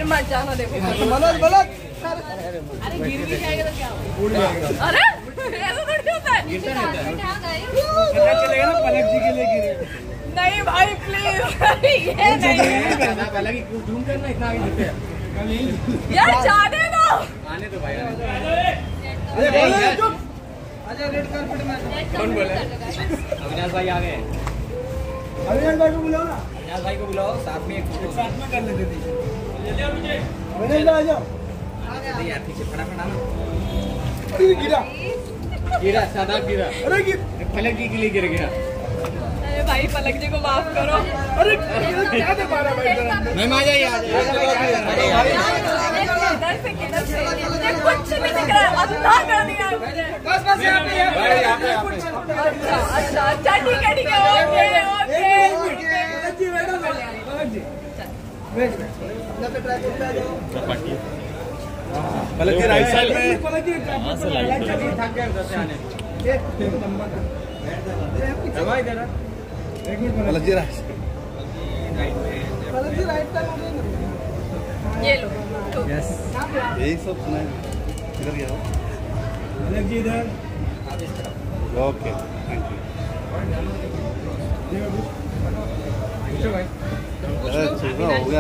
मत जाना देखो। गलत। अरे गिर भी जाएगा तो क्या होगा? अरे ऐसा थोड़ी होता है। पता चलेगा ना पलक जी के लिए गिरे। नहीं भाई प्लीज ये नहीं पलक जूम करना इतना आगे दिखता है यार जाने दो। आने दो भाई अरे चुप आजा रेड कार्पेट में कौन बोला अविनाश भाई आ गए अविनाश भाई को बुलाओ ना अविनाश भाई को बुलाओ साथ में साथ में कर लेते थे अविनाश भाई आ जाओ यार पीछे फटाफट आना अरे गिरा सादा गिरा अरे पलक जी के लिए गिर गया अरे भाई पलक जी को माफ करो। अरे क्या दे पा रहा भाई मैं आ जाइए इधर से किधर से मुझे कुछ नहीं दिख रहा है। अंधा कर दिया मुझे। बस यहाँ पे अच्छा ठीक है okay Palak ji right side में ये लो यस यही सब सुना है इधर गया पलक जी इधर ओके थैंक यू हो गया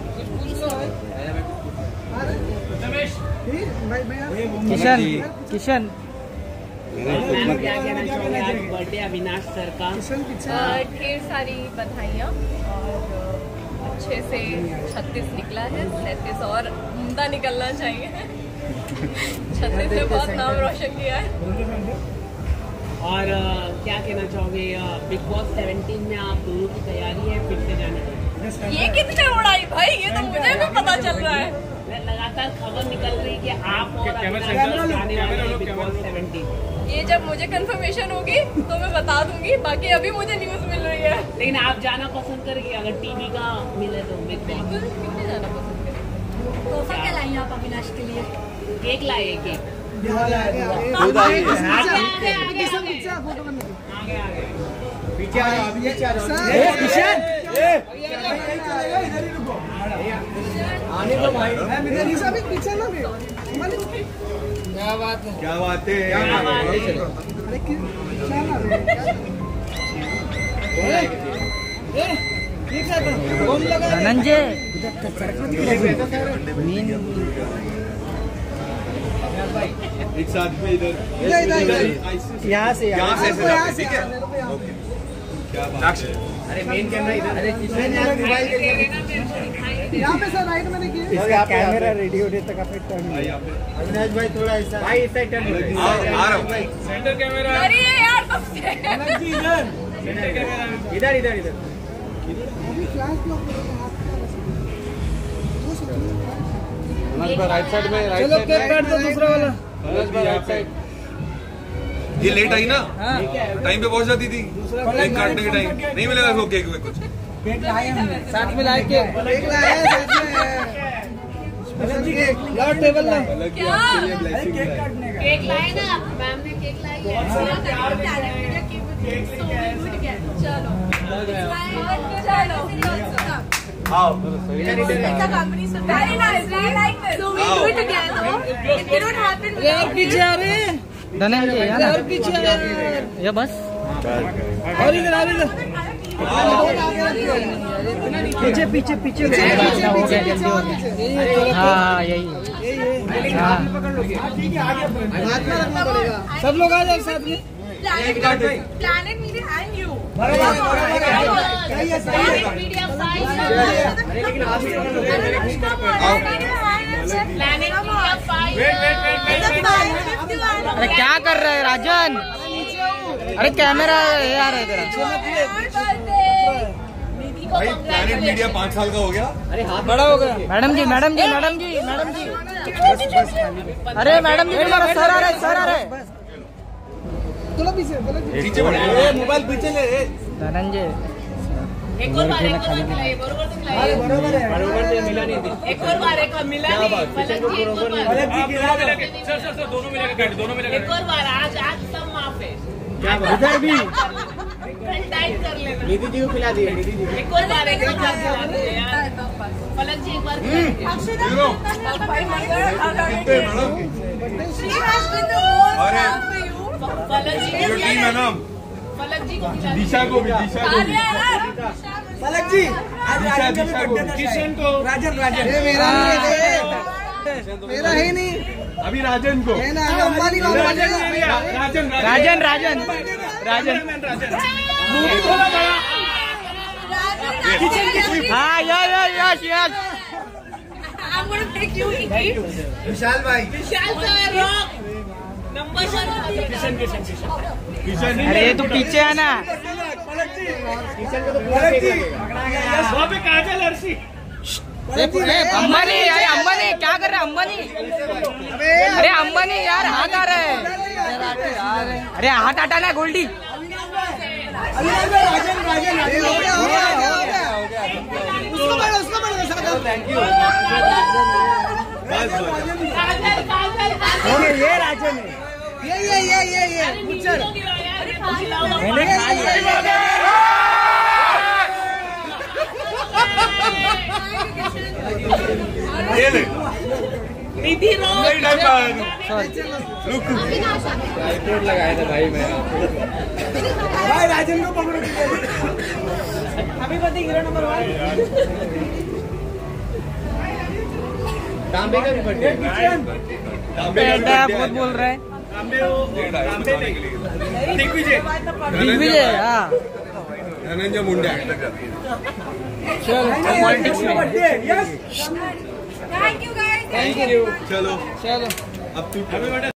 किशन किशन क्या कहना चाहोगे आज बर्थडे अविनाश सर का? ढेर सारी बधाइयाँ और अच्छे से 36 निकला है, 37 और उम्दा निकलना चाहिए। 36 ने बहुत नाम रोशन किया है। और क्या कहना चाहोगे बिग बॉस 17 में आप दोनों की तैयारी है फिर से जाने की? ये कितने उड़ाई भाई, ये तो मुझे भी पता चल रहा है। लगातार खबर निकल रही है कि आप और अविनाश सर जाने वाले हैं बिग बॉस 17। ये जब मुझे कंफर्मेशन होगी तो मैं बता दूंगी, बाकी अभी मुझे न्यूज मिल रही है। लेकिन आप जाना पसंद करेंगे अगर टीवी का मिले तो? बिल्कुल, क्यों नहीं जाना पसंद करेंगे। तोहफा क्या लाई आप अविनाश के लिए? केक लाए केक पीछे आ जाओ आने दो भाई पीछे ना क्या बात है धनंजय एक साथ में इधर यहाँ से ठीक है ओके क्या बात है अरे मेन कैमरा इधर यहाँ पे सर राइट में देखिए कैमरा रेडियो तक फिट अविनाश भाई थोड़ा ऐसा भाई इस साइड टर्न आ रहा हूँ सेंटर कैमरा अरे यार कब से? इधर इधर इधर राइट साइड में राइट चलो केक काट दो दूसरा वाला राइट साइड ये लेट आई ना टाइम पे पहुंच जाती थी केक काटने के टाइम नहीं मिलेगा इसको केक में कुछ केक लाए हमने साथ में लाए केक लाए साथ में लाओ टेबल ला क्या? केक काटने का केक लाए ना मैम ने केक लाई है। चलो आओ very nice, I like this. So we do it together. It didn't happen. यार पीछे आ रहे हैं धनंजय यार पीछे आ रहे हैं ये बस और इधर पीछे पीछे पीछे हो गया जल्दी हो गया। हाँ यही हाँ सब लोग आ जाए साथ में Planet Media and you. Planet Media five. अरे क्या कर रहे हैं राजन? अरे कैमरा यार है तेरा। भाई प्लैनेट मीडिया 5 साल का हो गया अरे हाथ बड़ा हो गया madam ji madam ji madam ji madam ji अरे मैडम जी तुम्हारा सर आ रहे पीछे बढ़े मोबाइल पीछे ले धनंजय एक और बार खिलाइए बरोबर से खिलाइए बरोबर से मिला नहीं एक और बार एक मिला नहीं पलक जी सर दोनों मिला के एक और बार आज सब माफ है क्या बात है भी निधि जी को खिला दिए निधि जी एक और बार एक पलक जी एक बार पलक जी टीम है ना पलक जी को दिशा को भी पलक जी दिशा को किशन को राजन मेरा है नहीं अभी राजन को है ना अंबानी को राजन राजन हाँ yes I'm gonna pick you, Iki. Vishal भाई किशन अरे तू पीछे है ना। वहाँ पे काजल अर्शी अंबानी अरे अंबानी क्या कर रहा है अंबानी अरे अंबानी यार हाथ आ रहा है अरे हाथ हटाना गोल्डी थैंक यू ये राजन है ये ये ले निधि नहीं रुक ट्राइपॉड लगाया था भाई मैं भाई राजन को पकड़ो अभी बता हीरो नंबर 1 तांबे का भी बर्थडे बहुत बोल रहा है दिग्विजय हाँ धनंजय मुंडे चलो पॉलिटिक्स में Thank you, guys. Thank you चलो चलो अब तू